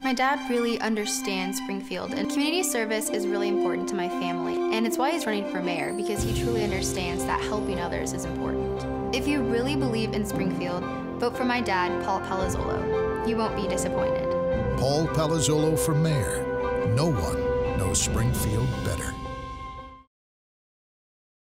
My dad really understands Springfield, and community service is really important to my family, and it's why he's running for mayor, because he truly understands that helping others is important. If you really believe in Springfield, vote for my dad, Paul Palazzolo. You won't be disappointed. Paul Palazzolo for mayor. No one knows Springfield better.